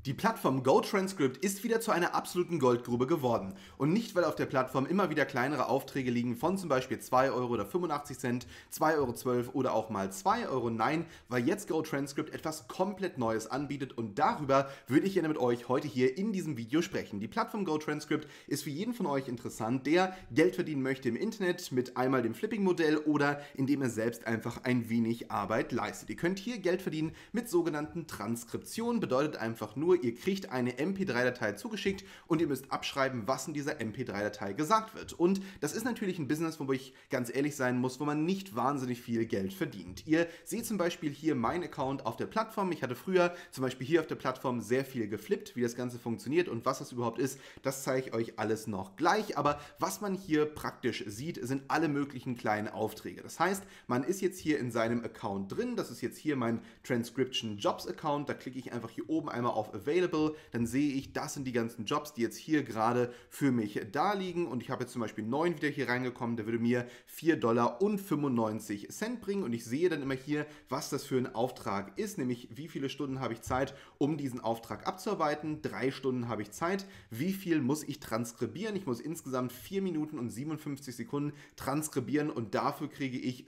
Die Plattform GoTranscript ist wieder zu einer absoluten Goldgrube geworden. Und nicht, weil auf der Plattform immer wieder kleinere Aufträge liegen von zum Beispiel 2 Euro oder 85 Cent, 2,12 Euro oder auch mal 2 Euro. Nein, weil jetzt GoTranscript etwas komplett Neues anbietet und darüber würde ich gerne mit euch heute hier in diesem Video sprechen. Die Plattform GoTranscript ist für jeden von euch interessant, der Geld verdienen möchte im Internet mit einmal dem Flipping-Modell oder indem er selbst einfach ein wenig Arbeit leistet. Ihr könnt hier Geld verdienen mit sogenannten Transkriptionen, bedeutet einfach nur, ihr kriegt eine MP3-Datei zugeschickt und ihr müsst abschreiben, was in dieser MP3-Datei gesagt wird. Und das ist natürlich ein Business, wo ich ganz ehrlich sein muss, wo man nicht wahnsinnig viel Geld verdient. Ihr seht zum Beispiel hier meinen Account auf der Plattform. Ich hatte früher zum Beispiel hier auf der Plattform sehr viel geflippt, wie das Ganze funktioniert und was das überhaupt ist, das zeige ich euch alles noch gleich. Aber was man hier praktisch sieht, sind alle möglichen kleinen Aufträge. Das heißt, man ist jetzt hier in seinem Account drin. Das ist jetzt hier mein Transcription Jobs Account. Da klicke ich einfach hier oben einmal auf Available, dann sehe ich, das sind die ganzen Jobs, die jetzt hier gerade für mich da liegen und ich habe jetzt zum Beispiel 9 wieder hier reingekommen, der würde mir 4,95 $ bringen und ich sehe dann immer hier, was das für ein Auftrag ist, nämlich wie viele Stunden habe ich Zeit, um diesen Auftrag abzuarbeiten, 3 Stunden habe ich Zeit, wie viel muss ich transkribieren, ich muss insgesamt 4 Minuten und 57 Sekunden transkribieren und dafür kriege ich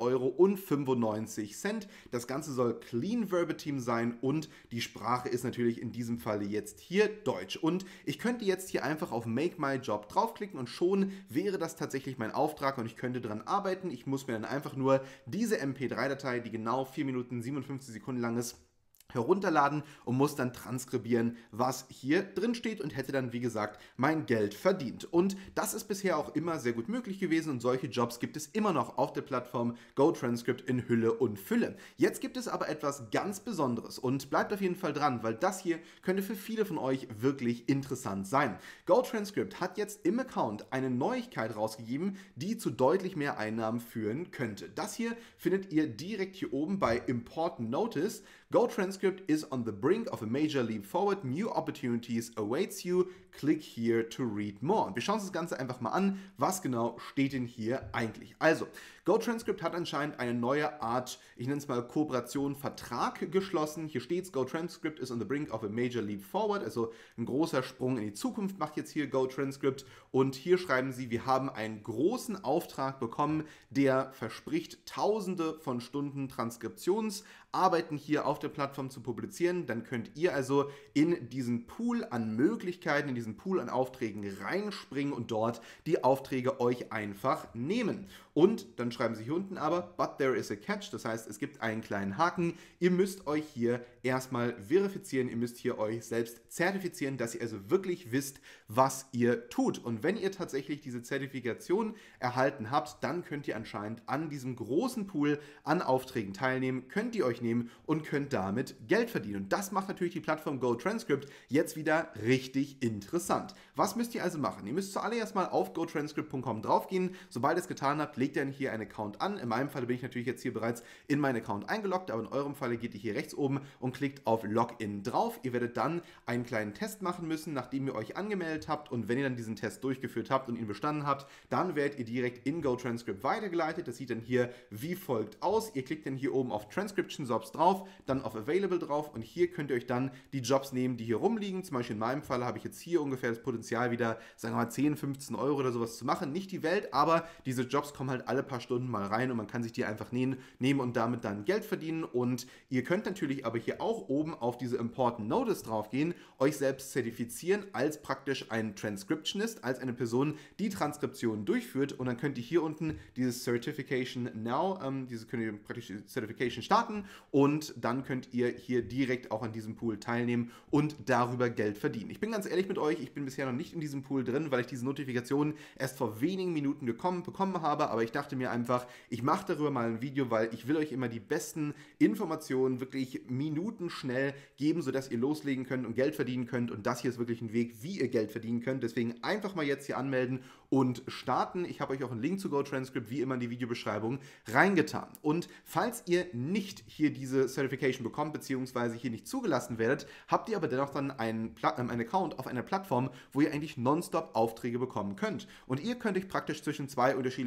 4,95 €. Das Ganze soll Clean Verbatim sein und die Sprache ist natürlich in diesem Falle jetzt hier Deutsch. Und ich könnte jetzt hier einfach auf Make My Job draufklicken und schon wäre das tatsächlich mein Auftrag und ich könnte daran arbeiten. Ich muss mir dann einfach nur diese MP3-Datei, die genau 4 Minuten 57 Sekunden lang ist, herunterladen und muss dann transkribieren, was hier drin steht und hätte dann, wie gesagt, mein Geld verdient. Und das ist bisher auch immer sehr gut möglich gewesen und solche Jobs gibt es immer noch auf der Plattform GoTranscript in Hülle und Fülle. Jetzt gibt es aber etwas ganz Besonderes und bleibt auf jeden Fall dran, weil das hier könnte für viele von euch wirklich interessant sein. GoTranscript hat jetzt im Account eine Neuigkeit rausgegeben, die zu deutlich mehr Einnahmen führen könnte. Das hier findet ihr direkt hier oben bei Important Notice. GoTranscript is on the brink of a major leap forward. New opportunities awaits you. Click here to read more. Und wir schauen uns das Ganze einfach mal an. Was genau steht denn hier eigentlich? Also, GoTranscript hat anscheinend eine neue Art, ich nenne es mal Kooperation, Vertrag geschlossen. Hier steht es, GoTranscript is on the brink of a major leap forward. Also ein großer Sprung in die Zukunft macht jetzt hier GoTranscript. Und hier schreiben sie, wir haben einen großen Auftrag bekommen, der verspricht, Tausende von Stunden Transkriptionsarbeiten hier auf der Plattform zu publizieren. Dann könnt ihr also in diesen Pool an Möglichkeiten, in diesen Pool an Aufträgen reinspringen und dort die Aufträge euch einfach nehmen. Und dann schreiben sie hier unten aber, but there is a catch, das heißt, es gibt einen kleinen Haken. Ihr müsst euch hier erstmal verifizieren, ihr müsst hier euch selbst zertifizieren, dass ihr also wirklich wisst, was ihr tut. Und wenn ihr tatsächlich diese Zertifikation erhalten habt, dann könnt ihr anscheinend an diesem großen Pool an Aufträgen teilnehmen, könnt ihr euch nehmen und könnt damit Geld verdienen. Und das macht natürlich die Plattform GoTranscript jetzt wieder richtig interessant. Was müsst ihr also machen? Ihr müsst zuallererst mal auf gotranscript.com draufgehen. Sobald ihr es getan habt, legt ihr dann hier einen Account an. In meinem Fall bin ich natürlich jetzt hier bereits in meinen Account eingeloggt, aber in eurem Falle geht ihr hier rechts oben und klickt auf Login drauf. Ihr werdet dann einen kleinen Test machen müssen, nachdem ihr euch angemeldet habt und wenn ihr dann diesen Test durchgeführt habt und ihn bestanden habt, dann werdet ihr direkt in GoTranscript weitergeleitet. Das sieht dann hier wie folgt aus. Ihr klickt dann hier oben auf Transcription Jobs drauf, dann auf Available drauf und hier könnt ihr euch dann die Jobs nehmen, die hier rumliegen. Zum Beispiel in meinem Fall habe ich jetzt hier ungefähr das Potenzial wieder, sagen wir mal 10, 15 Euro oder sowas zu machen. Nicht die Welt, aber diese Jobs kommen halt alle paar Stunden mal rein und man kann sich die einfach nehmen und damit dann Geld verdienen. Und ihr könnt natürlich aber hier auch oben auf diese Important Notice drauf gehen, euch selbst zertifizieren als praktisch ein Transcriptionist, als eine Person, die Transkriptionen durchführt und dann könnt ihr hier unten dieses Certification Now, könnt ihr praktisch die Certification starten und dann könnt ihr hier direkt auch an diesem Pool teilnehmen und darüber Geld verdienen. Ich bin ganz ehrlich mit euch, ich bin bisher noch nicht in diesem Pool drin, weil ich diese Notifikation erst vor wenigen Minuten bekommen habe, aber ich dachte mir einfach, ich mache darüber mal ein Video, weil ich will euch immer die besten Informationen wirklich minutenschnell geben, sodass ihr loslegen könnt und Geld verdienen könnt und das hier ist wirklich ein Weg, wie ihr Geld verdienen könnt. Deswegen einfach mal jetzt hier anmelden und starten. Ich habe euch auch einen Link zu GoTranscript wie immer in die Videobeschreibung reingetan. Und falls ihr nicht hier diese Certification bekommt, beziehungsweise hier nicht zugelassen werdet, habt ihr aber dennoch dann einen Account auf einer Plattform, wo ihr eigentlich nonstop Aufträge bekommen könnt. Und ihr könnt euch praktisch zwischen zwei unterschiedlichen Methoden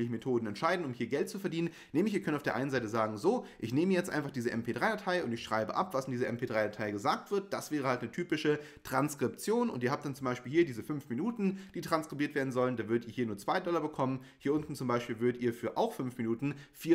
entscheiden, um hier Geld zu verdienen. Nämlich, ihr könnt auf der einen Seite sagen, so, ich nehme jetzt einfach diese MP3-Datei und ich schreibe ab, was in dieser MP3-Datei gesagt wird. Das wäre halt eine typische Transkription und ihr habt dann zum Beispiel hier diese 5 Minuten, die transkribiert werden sollen. Da würdet ihr hier nur $2 bekommen. Hier unten zum Beispiel würdet ihr für auch 5 Minuten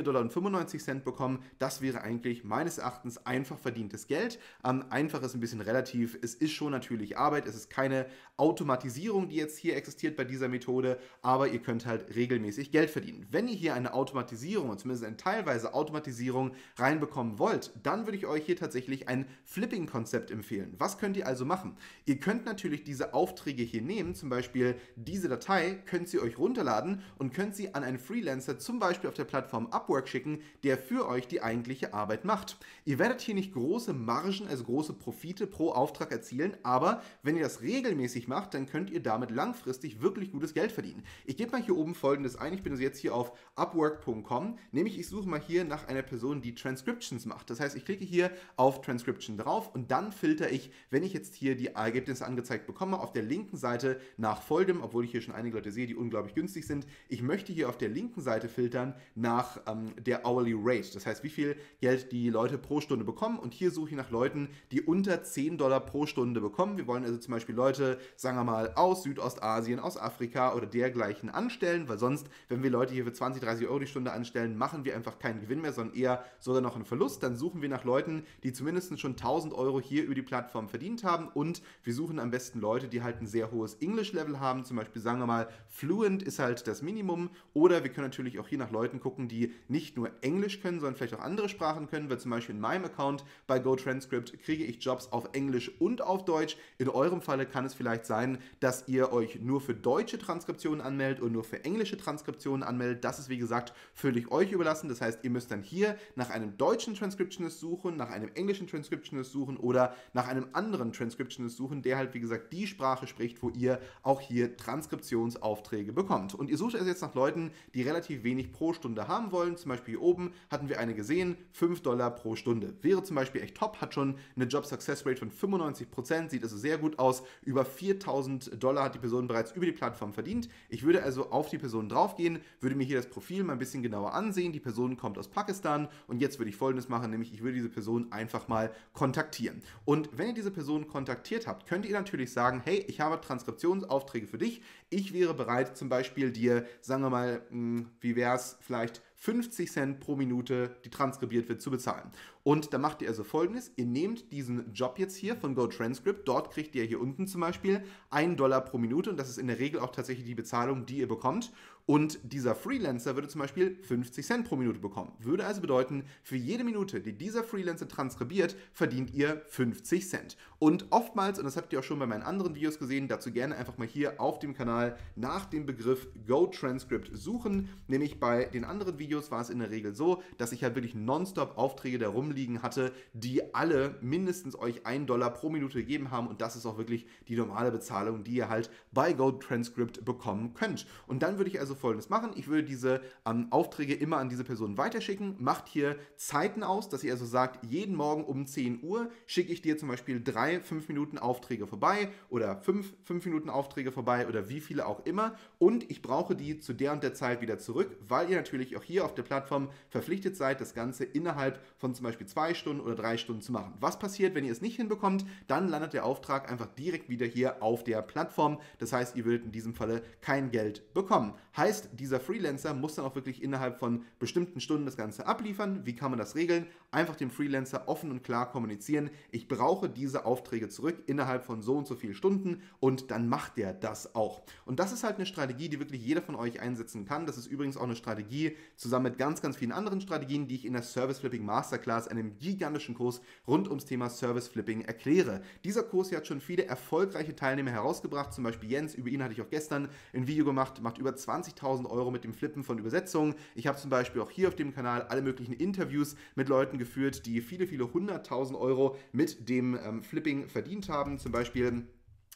$4,95 bekommen. Das wäre eigentlich meines Erachtens einfach verdientes Geld. Einfach ist ein bisschen relativ. Es ist schon natürlich Arbeit. Es ist keine Automatisierung, die jetzt hier existiert bei dieser Methode, aber ihr könnt halt regelmäßig Geld verdienen. Wenn ihr hier eine Automatisierung, und zumindest eine teilweise Automatisierung reinbekommen wollt, dann würde ich euch hier tatsächlich ein Flipping-Konzept empfehlen. Was könnt ihr also machen? Ihr könnt natürlich diese Aufträge hier nehmen, zum Beispiel diese Datei, könnt ihr euch runterladen und könnt sie an einen Freelancer, zum Beispiel auf der Plattform Upwork schicken, der für euch die eigentliche Arbeit macht. Ihr werdet hier nicht große Margen, also große Profite pro Auftrag erzielen, aber wenn ihr das regelmäßig macht, dann könnt ihr damit langfristig wirklich gutes Geld verdienen. Ich gebe mal hier oben Folgendes ein. Ich bin also jetzt hier auf upwork.com, nämlich ich suche mal hier nach einer Person, die Transcriptions macht. Das heißt, ich klicke hier auf Transcription drauf und dann filtere ich, wenn ich jetzt hier die Ergebnisse angezeigt bekomme, auf der linken Seite nach folgendem, obwohl ich hier schon einige Leute sehe, die unglaublich günstig sind. Ich möchte hier auf der linken Seite filtern nach der Hourly Rate. Das heißt, wie viel Geld die Leute pro Stunde bekommen und hier suche ich nach Leuten, die unter $10 pro Stunde bekommen. Wir wollen also zum Beispiel Leute, sagen wir mal, aus Südostasien, aus Afrika oder dergleichen anstellen, weil sonst, wenn wir Leute hier für 20, 30 Euro die Stunde anstellen, machen wir einfach keinen Gewinn mehr, sondern eher sogar noch einen Verlust. Dann suchen wir nach Leuten, die zumindest schon 1000 Euro hier über die Plattform verdient haben und wir suchen am besten Leute, die halt ein sehr hohes English-Level haben, zum Beispiel sagen wir mal, Fluent ist halt das Minimum oder wir können natürlich auch hier nach Leuten gucken, die nicht nur Englisch können, sondern vielleicht auch andere Sprachen können, weil zum Beispiel in meinem Account bei GoTranscript kriege ich Jobs auf Englisch und auf Deutsch. In eurem Falle kann es vielleicht sein, dass ihr euch nur für deutsche Transkriptionen anmeldet und nur für englische Transkriptionen anmeldet. Das ist wie gesagt völlig euch überlassen. Das heißt, ihr müsst dann hier nach einem deutschen Transcriptionist suchen, nach einem englischen Transcriptionist suchen oder nach einem anderen Transcriptionist suchen, der halt wie gesagt die Sprache spricht, wo ihr auch hier Transkriptionsaufträge bekommt. Und ihr sucht also jetzt nach Leuten, die relativ wenig pro Stunde haben wollen. Zum Beispiel hier oben hatten wir eine gesehen, $5 pro Stunde. Wäre zum Beispiel echt top, hat schon eine Job Success Rate von 95%, sieht also sehr gut aus. Über $4.000 hat die Person bereits über die Plattform verdient. Ich würde also auf die Person draufgehen, würde mir hier das Profil mal ein bisschen genauer ansehen. Die Person kommt aus Pakistan und jetzt würde ich Folgendes machen, nämlich ich würde diese Person einfach mal kontaktieren. Und wenn ihr diese Person kontaktiert habt, könnt ihr natürlich sagen, hey, ich habe Transkriptionsaufträge für dich. Ich wäre bereit, zum Beispiel dir, sagen wir mal, wie wäre es, vielleicht 50 Cent pro Minute, die transkribiert wird, zu bezahlen. Und da macht ihr also Folgendes, ihr nehmt diesen Job jetzt hier von GoTranscript, dort kriegt ihr hier unten zum Beispiel $1 pro Minute und das ist in der Regel auch tatsächlich die Bezahlung, die ihr bekommt. Und dieser Freelancer würde zum Beispiel 50 Cent pro Minute bekommen. Würde also bedeuten, für jede Minute, die dieser Freelancer transkribiert, verdient ihr 50 Cent. Und oftmals, und das habt ihr auch schon bei meinen anderen Videos gesehen, dazu gerne einfach mal hier auf dem Kanal nach dem Begriff GoTranscript suchen. Nämlich bei den anderen Videos war es in der Regel so, dass ich halt wirklich nonstop Aufträge da rumliegen hatte, die alle mindestens euch $1 pro Minute gegeben haben. Und das ist auch wirklich die normale Bezahlung, die ihr halt bei GoTranscript bekommen könnt. Und dann würde ich also Folgendes machen. Ich würde diese Aufträge immer an diese Person weiterschicken. Macht hier Zeiten aus, dass ihr also sagt, jeden Morgen um 10 Uhr schicke ich dir zum Beispiel 3 5-Minuten-Aufträge vorbei oder 5 5-Minuten-Aufträge vorbei oder wie viele auch immer. Und ich brauche die zu der und der Zeit wieder zurück, weil ihr natürlich auch hier auf der Plattform verpflichtet seid, das Ganze innerhalb von zum Beispiel 2 Stunden oder 3 Stunden zu machen. Was passiert, wenn ihr es nicht hinbekommt? Dann landet der Auftrag einfach direkt wieder hier auf der Plattform. Das heißt, ihr würdet in diesem Falle kein Geld bekommen. Heißt, dieser Freelancer muss dann auch wirklich innerhalb von bestimmten Stunden das Ganze abliefern. Wie kann man das regeln? Einfach dem Freelancer offen und klar kommunizieren. Ich brauche diese Aufträge zurück innerhalb von so und so vielen Stunden und dann macht der das auch. Und das ist halt eine Strategie, die wirklich jeder von euch einsetzen kann. Das ist übrigens auch eine Strategie zusammen mit ganz, ganz vielen anderen Strategien, die ich in der Service Flipping Masterclass, einem gigantischen Kurs rund ums Thema Service Flipping erkläre. Dieser Kurs hier hat schon viele erfolgreiche Teilnehmer herausgebracht, zum Beispiel Jens, über ihn hatte ich auch gestern ein Video gemacht, macht über 20.000 Euro mit dem Flippen von Übersetzungen. Ich habe zum Beispiel auch hier auf dem Kanal alle möglichen Interviews mit Leuten geführt, die viele, viele 100.000 Euro mit dem Flipping verdient haben. Zum Beispiel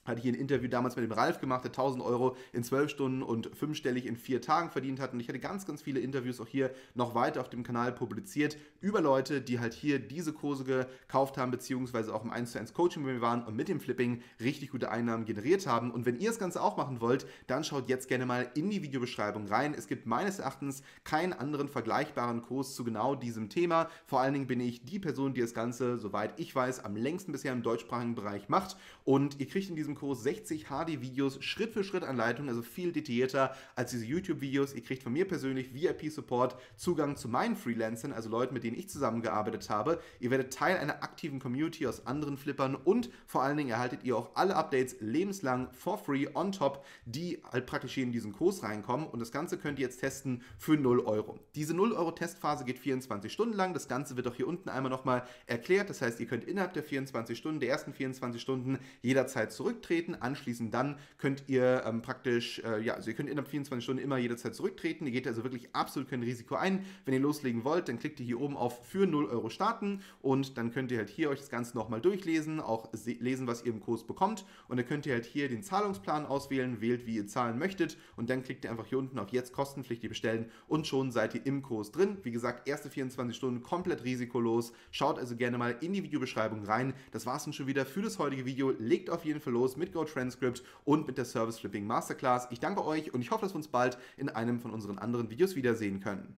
Hatte hier ein Interview damals mit dem Ralf gemacht, der 1.000 € in 12 Stunden und 5-stellig in 4 Tagen verdient hat. Und ich hatte ganz, ganz viele Interviews auch hier noch weiter auf dem Kanal publiziert über Leute, die halt hier diese Kurse gekauft haben, beziehungsweise auch im 1:1 Coaching mit mir waren und mit dem Flipping richtig gute Einnahmen generiert haben. Und wenn ihr das Ganze auch machen wollt, dann schaut jetzt gerne mal in die Videobeschreibung rein. Es gibt meines Erachtens keinen anderen vergleichbaren Kurs zu genau diesem Thema. Vor allen Dingen bin ich die Person, die das Ganze, soweit ich weiß, am längsten bisher im deutschsprachigen Bereich macht. Und ihr kriegt in diesem Kurs 60 HD-Videos, Schritt für Schritt Anleitungen, also viel detaillierter als diese YouTube-Videos. Ihr kriegt von mir persönlich VIP-Support, Zugang zu meinen Freelancern, also Leuten, mit denen ich zusammengearbeitet habe. Ihr werdet Teil einer aktiven Community aus anderen Flippern und vor allen Dingen erhaltet ihr auch alle Updates lebenslang for free on top, die halt praktisch hier in diesen Kurs reinkommen. Und das Ganze könnt ihr jetzt testen für 0 Euro. Diese 0 Euro Testphase geht 24 Stunden lang. Das Ganze wird auch hier unten einmal nochmal erklärt. Das heißt, ihr könnt innerhalb der 24 Stunden, der ersten 24 Stunden jederzeit zurücktreten. Anschließend dann könnt ihr also ihr könnt innerhalb 24 Stunden immer jederzeit zurücktreten. Ihr geht also wirklich absolut kein Risiko ein. Wenn ihr loslegen wollt, dann klickt ihr hier oben auf für 0 Euro starten und dann könnt ihr halt hier euch das Ganze nochmal durchlesen, auch lesen, was ihr im Kurs bekommt und dann könnt ihr halt hier den Zahlungsplan auswählen, wählt, wie ihr zahlen möchtet und dann klickt ihr einfach hier unten auf jetzt kostenpflichtig bestellen und schon seid ihr im Kurs drin. Wie gesagt, erste 24 Stunden komplett risikolos. Schaut also gerne mal in die Videobeschreibung rein. Das war's dann schon wieder für das heutige Video. Legt auf jeden Fall los mit GoTranscript und mit der Service Flipping Masterclass. Ich danke euch und ich hoffe, dass wir uns bald in einem von unseren anderen Videos wiedersehen können.